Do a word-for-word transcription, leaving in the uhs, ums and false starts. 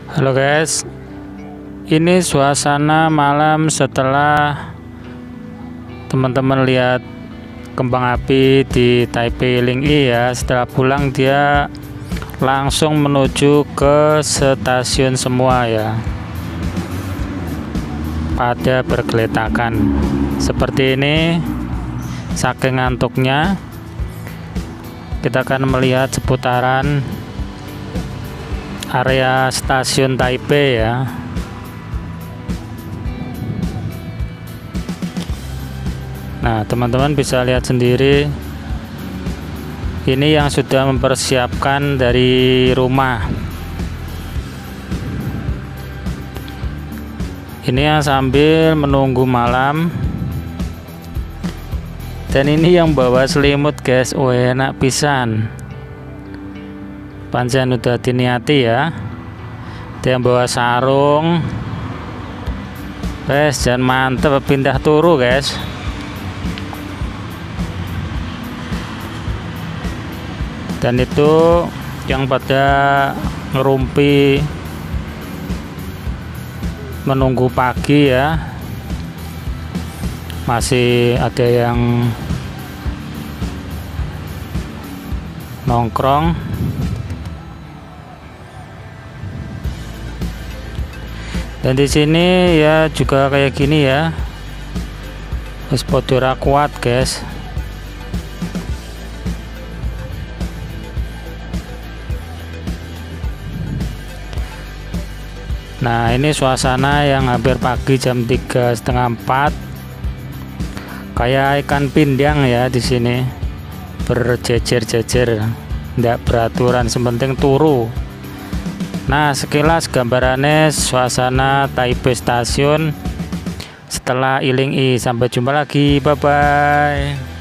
Halo guys, ini suasana malam setelah teman-teman lihat kembang api di Taipei Lingyi ya. Setelah pulang dia langsung menuju ke stasiun semua ya, pada bergeletakan seperti ini. Saking ngantuknya, kita akan melihat seputaran area stasiun Taipei ya. Nah, teman-teman bisa lihat sendiri, ini yang sudah mempersiapkan dari rumah. Ini yang sambil menunggu malam. Dan ini yang bawa selimut guys, oh enak pisan. Pancen udah diniati ya. Dia yang bawa sarung. Guys, jangan mantep pindah turu guys. Dan itu yang pada ngerumpi menunggu pagi ya. Masih ada yang nongkrong. Dan di sini ya juga kayak gini ya. Wis podora kuat guys. Nah, ini suasana yang hampir pagi jam tiga setengah empat. Kayak ikan pindang ya di sini. Berjejer-jejer, tidak beraturan, sepenting turu. Nah, sekilas gambarannya suasana Taipei Stasiun setelah Lingyi. Sampai jumpa lagi, bye bye.